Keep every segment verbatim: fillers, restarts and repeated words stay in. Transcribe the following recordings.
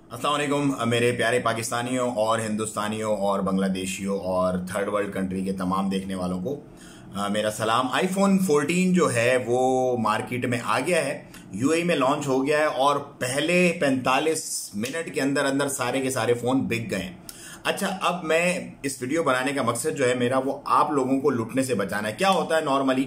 अस्सलाम वालेकुम मेरे प्यारे पाकिस्तानियों और हिंदुस्तानियों और बांग्लादेशियों और थर्ड वर्ल्ड कंट्री के तमाम देखने वालों को अ, मेरा सलाम। आईफोन फोर्टीन जो है वो मार्केट में आ गया है, यूएई में लॉन्च हो गया है और पहले पैंतालीस मिनट के अंदर अंदर सारे के सारे फ़ोन बिक गए हैं। अच्छा, अब मैं इस वीडियो बनाने का मकसद जो है मेरा वो आप लोगों को लुटने से बचाना है। क्या होता है नॉर्मली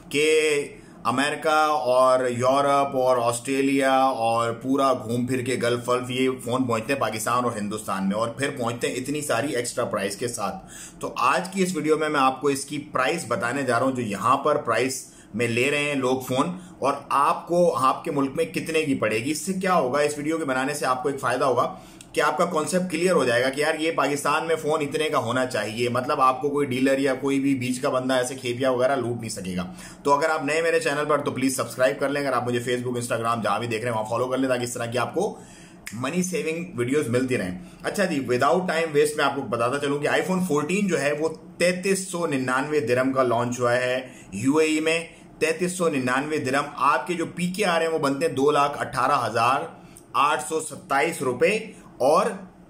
कि अमेरिका और यूरोप और ऑस्ट्रेलिया और पूरा घूम फिर के गल्फ वल्फ ये फोन पहुंचते हैं पाकिस्तान और हिंदुस्तान में और फिर पहुंचते हैं इतनी सारी एक्स्ट्रा प्राइस के साथ। तो आज की इस वीडियो में मैं आपको इसकी प्राइस बताने जा रहा हूं जो यहां पर प्राइस में ले रहे हैं लोग फोन, और आपको आपके मुल्क में कितने की पड़ेगी। इससे क्या होगा, इस वीडियो के बनाने से आपको एक फायदा होगा कि आपका कॉन्सेप्ट क्लियर हो जाएगा कि यार ये पाकिस्तान में फोन इतने का होना चाहिए, मतलब आपको कोई डीलर या कोई भी बीच का बंदा ऐसे खेपिया वगैरह लूट नहीं सकेगा। तो अगर आप नए मेरे चैनल पर तो प्लीज सब्सक्राइब कर लें। अगर आप मुझे फेसबुक इंस्टाग्राम जहां भी देख रहे हैं वहां फॉलो कर लें ताकि इस तरह की आपको मनी सेविंग वीडियोस मिलती रहें। अच्छा जी, विदाउट टाइम वेस्ट मैं आपको बताता चलूं कि आईफोन फोर्टीन जो है वो तैतीस सौ निन्यानवे दिरहम का लॉन्च हुआ है यूएई में। तैतीस सौ निन्यानवे दिरहम। आपके जो पीके आ रहे हैं वो बनते हैं दो लाख अट्ठारह हजार आठ सौ सत्ताईस रुपए और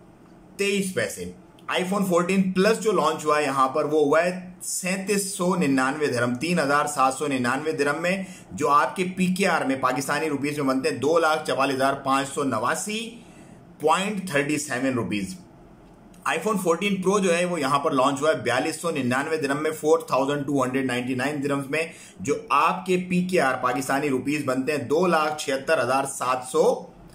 तेईस पैसे। आईफोन फोर्टीन प्लस जो लॉन्च हुआ है यहां पर वो हुआ है सैंतीस सौ निन्यानवे दिरहम, तीन हजार सात सौ निन्यानवे दिरहम में, जो आपके पीकेआर में पाकिस्तानी रुपीज में बनते हैं दो लाख चवालीस हजार पांच सौ नवासी point thirty seven rupees. IPhone fourteen pro जो है वो यहां पर लॉन्च हुआ है बयालीस सौ निन्यानवे दिरहम में, four thousand two hundred ninety nine दिरहम में, जो आपके पीकेआर पाकिस्तानी रुपीज बनते हैं दो लाख छिहत्तर हजार सात सौ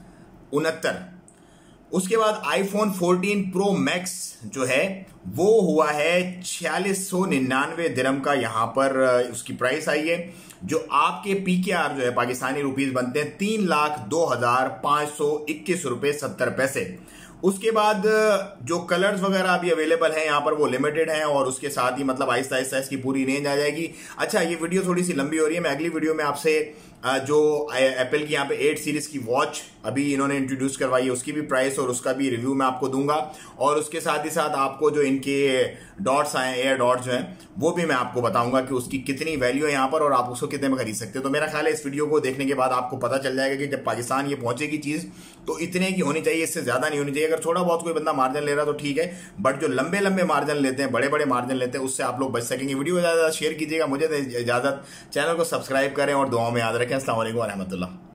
उनहत्तर। उसके बाद आईफोन फोर्टीन प्रो मैक्स जो है वो हुआ है छियालीस सौ निन्यानवे दिरहम का, यहां पर उसकी प्राइस आई है, जो आपके पीकेआर जो है पाकिस्तानी रुपीज बनते हैं तीन लाख दो हजार पांच सौ इक्कीस रुपए सत्तर पैसे। उसके बाद जो कलर्स वगैरह अभी अवेलेबल हैं यहाँ पर वो लिमिटेड हैं और उसके साथ ही मतलब आहिस्ता आहिस्ता इसकी पूरी रेंज आ जाएगी। अच्छा, ये वीडियो थोड़ी सी लंबी हो रही है, मैं अगली वीडियो में आपसे जो एप्पल की यहाँ पे एट सीरीज की वॉच अभी इन्होंने इंट्रोड्यूस करवाई है उसकी भी प्राइस और उसका भी रिव्यू मैं आपको दूंगा, और उसके साथ ही साथ आपको जो इनके डॉट्स आए एयर डॉट्स जो हैं वो भी मैं आपको बताऊंगा कि उसकी कितनी वैल्यू है यहाँ पर और आप उसको कितने में खरीद सकते हो। तो मेरा ख्याल है इस वीडियो को देखने के बाद आपको पता चल जाएगा कि जब पाकिस्तान ये पहुंचेगी चीज तो इतने की होनी चाहिए, इससे ज्यादा नहीं होनी चाहिए। अगर थोड़ा बहुत कोई बंदा मार्जिन ले रहा है तो ठीक है, बट जो लंबे लंबे मार्जिन लेते हैं, बड़े बड़े मार्जिन लेते हैं, उससे आप लोग बच सकेंगे। वीडियो को ज्यादा शेयर कीजिएगा, मुझे इजाजत, चैनल को सब्सक्राइब करें और दुआओं में याद रखें। अस्सलाम वालेकुम व रहमतुल्लाह।